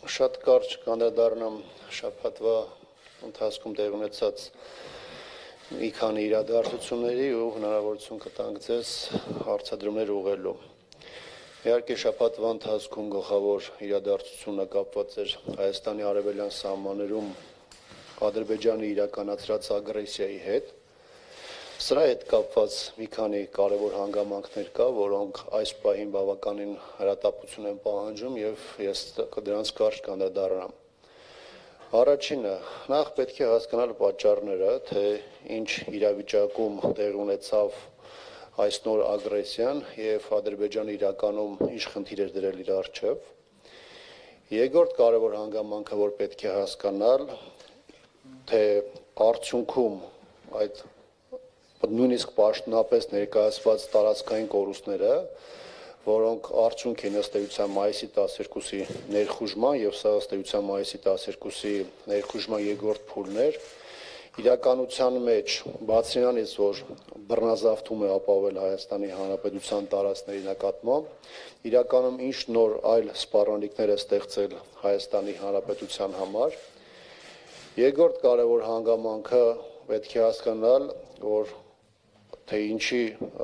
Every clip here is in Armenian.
Շատ կարճ կանդրադառնամ շաբաթվա ընթացքում տեղի ունեցած մի քանի իրադարձությունների ու հնարավորություն կտանք ձեզ հարցադրումներ ուղղելու։ Իհարկե շաբաթվա ընթացքում գլխավոր իրադարձությունը կապված էր Հայաստանի արևելյան սահմաններում Ադրբեջանի իրականացրած ագրեսիայի հետ։ Սրա հետ կապված մի քանի կարևոր հանգամանքներ կա, որոնք այս պահին բավականին հրատապություն են պահանջում եւ ես դրանց կարճ կանդրադառնամ։ Առաջինը, նախ պետք է հասկանալ պատճառները, թե ինչ իրավիճակում տեղի ունեցավ այս նոր ագրեսիան եւ Ադրբեջանը իրականում ինչ խնդիրեր դրել իր առջեւ։ Երկրորդ կարևոր հանգամանքը, որ պետք է հասկանալ, թե արդյունքում այդ նույնիսկ պաշտոնապես ներկայացված տարածքային կորուստները, որոնք արդյունք են ըստ էության մայիսի 12-ի ներխուժման եւ սա ըստ էության մայիսի 12-ի ներխուժման երկրորդ փուլն էր, իրականության մեջ բացի նրանից, որ բռնազավթում է ապավել Հայաստանի Հանրապետության տարածքների նկատմամբ, իրականում ինչ նոր այլ սպառնալիքներ է ստեղծել Հայաստանի Հանրապետության համար։ Երկրորդ կարևոր հանգամանքը պետք է հասկանալ, որ թե ինչի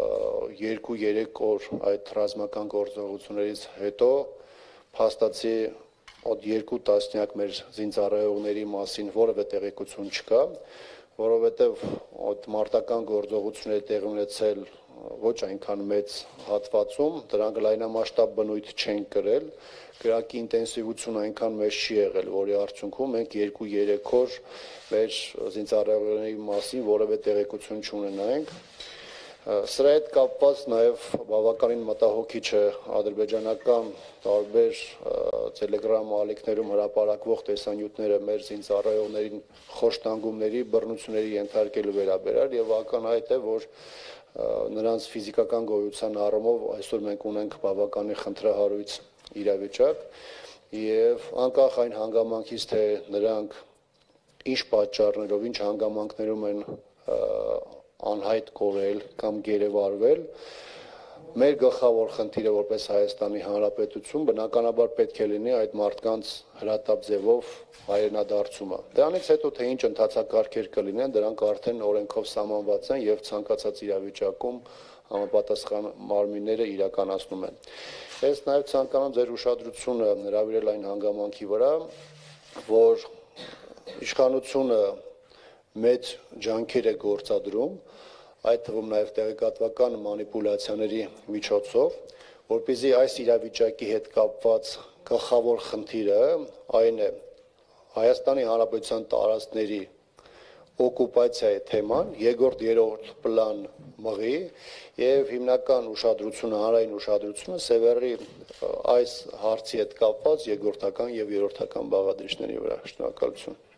2-3 օր այդ ռազմական գործողություններից հետո փաստացի od 2 տասնյակ մեր զինծառայողների մասին որևէ տեղեկություն չկա, որովհետև այդ մարտական գործողությունները տեղի ունեցել ոչ այնքան մեծ հատվածում, դրանք լայնամասշտաբ բնույթ չեն կրել, կրակի ինտենսիվությունը այնքան մեծ չի եղել, որի արդյունքում մենք 2-3 օր մեր զինծառայողների մասին որևէ տեղեկություն չունենայինք։ Սրա հետ կապված նաև բավականին մտահոգիչ է ադրբեջանական տարբեր Telegram ալիքներում հրապարակվող տեսանյութերը մեր զինծառայողներին խոշտանգումների, բռնությունների ենթարկելու վերաբերյալ եւ ակնհայտ է, որ նրանց ֆիզիկական գոյության առումով այսօր մենք ունենք բավականին խնդրահարույց իրավիճակ եւ անկախ այն հանգամանքից, թե նրանք ինչ պատճառներով, ինչ հանգամանքներում են անհայտ կորել կամ գերեվարվել, մեր գլխավոր խնդիրը որպես Հայաստանի Հանրապետություն բնականաբար պետք է լինի այդ մարդկանց հրատապ ձևով հայրենադարձումը։ Դրանից հետո թե ինչ ընթացակարգեր կլինեն, դրանք արդեն օրենքով սահմանված են եւ ցանկացած իրավիճակում համապատասխան մարմինները իրականացնում են։ Ես նաեւ ցանկանում ձեր ուշադրությունը հրավիրել այն հանգամանքի վրա, որ իշխանությունը մեծ ջանքեր է գործադրում, այդ թվում նաև տեղեկատվական մանիպուլյացիաների միջոցով, որպեսզի այս իրավիճակի հետ կապված գլխավոր խնդիրը այն է Հայաստանի Հանրապետության տարածքների օկուպացիայի թեման, երրորդ պլան մղի եւ հիմնական ուշադրությունը, հանրային ուշադրությունը սևեռի այս հարցի հետ կապված երկրորդական եւ երրորդական բաղադրիչների վրա։ Շնորհակալություն։